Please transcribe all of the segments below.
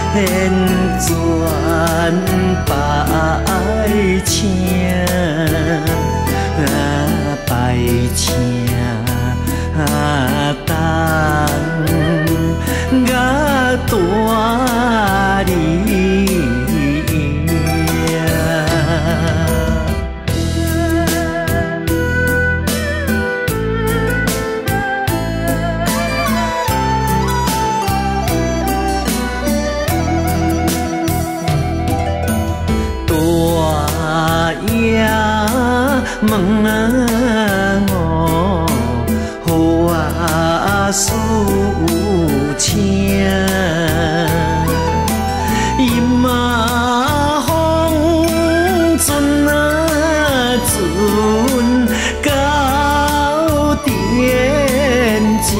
转百声，百声东甲大理。问我好啊事情，伊嘛风船啊船到�〜前，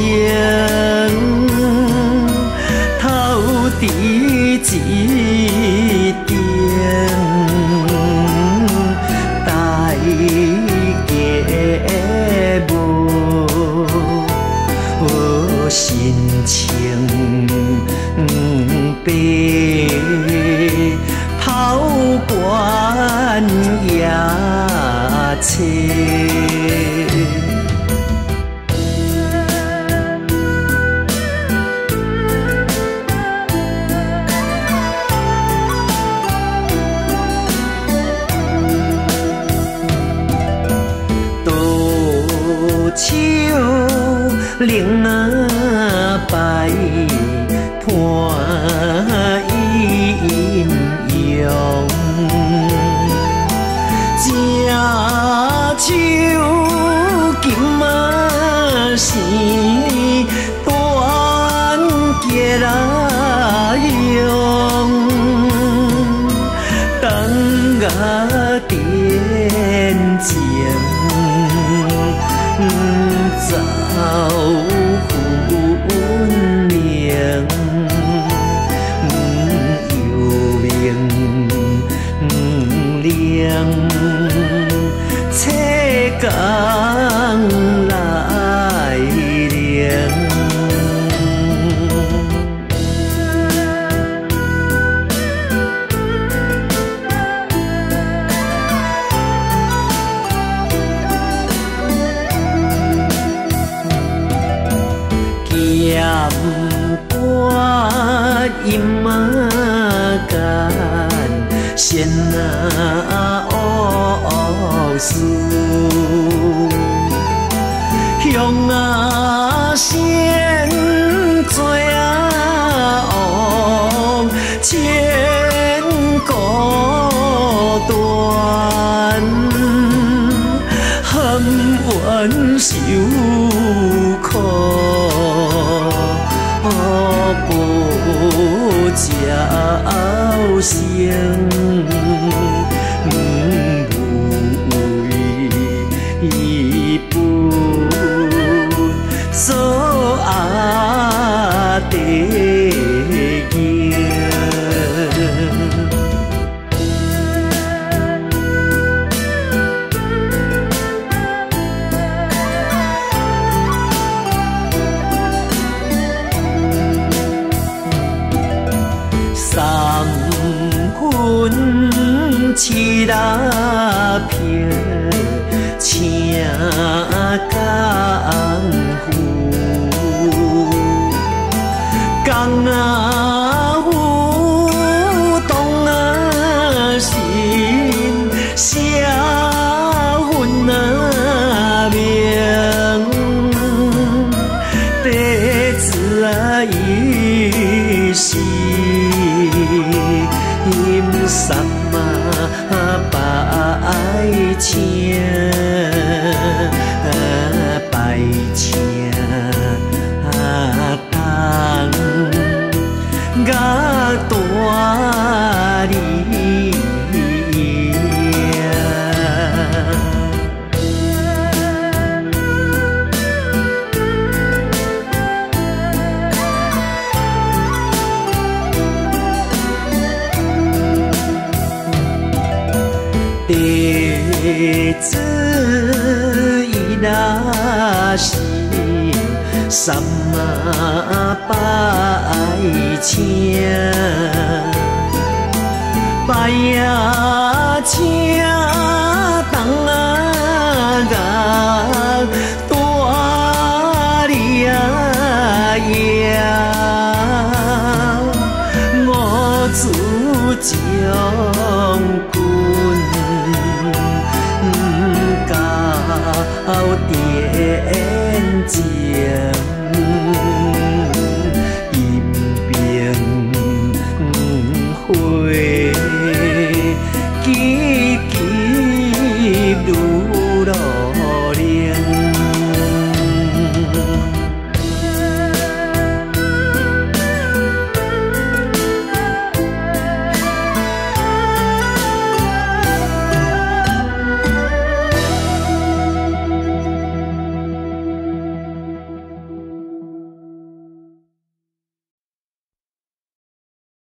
头伫一顶。心情白，头悬夜切。手铃啊摆伴音容，这手今嘛是断结来用，当我点情。走分明，又明亮，切工来临。音啊干，弦啊乌丝，香啊鲜，做啊红，千古断，含冤受苦。不照生，不为本，所阿地行。七拉片，请功夫，工啊夫，动啊心，写分啊明，弟子啊伊是音三。百声，百声东甲大理。弟子伊若是三拜请，拜呀请东人大领呀，五子将军到殿前。